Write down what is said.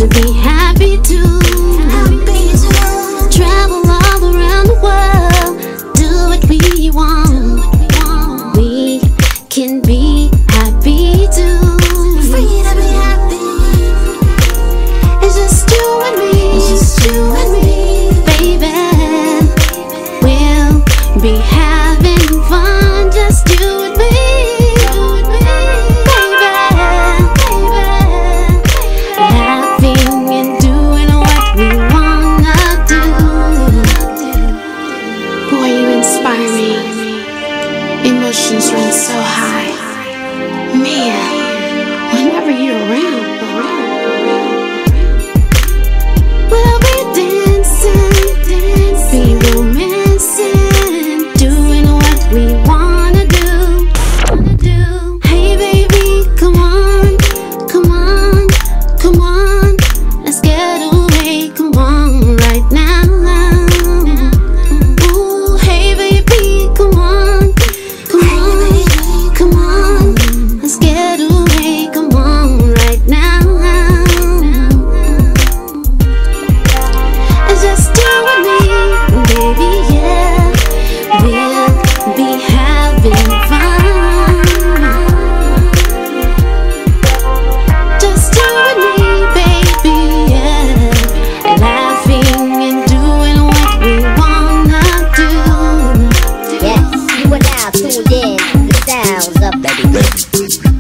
to be happy too. Travel all around the world, do what we want. We can be happy too. Free to be happy. It's just you and me. It's just you and me. Baby, we'll be having fun, just you and me. Baby, laughing and doing what we wanna do. Boy, you inspire me. Emotions run so high. Man, whenever you're around. We'll be dancing, be romancing, doing what we wanna do. Hey baby, come on, come on, come on, let's get away, come on, right now. Ooh, hey baby, come on, come on, come on, let's get away, come on, right now. It's just you and me, baby, yeah. We'll be having fun. Just you and me, baby, yeah. Laughing and doing what we wanna do. Yes, you are now tuned in to the sounds of Baby.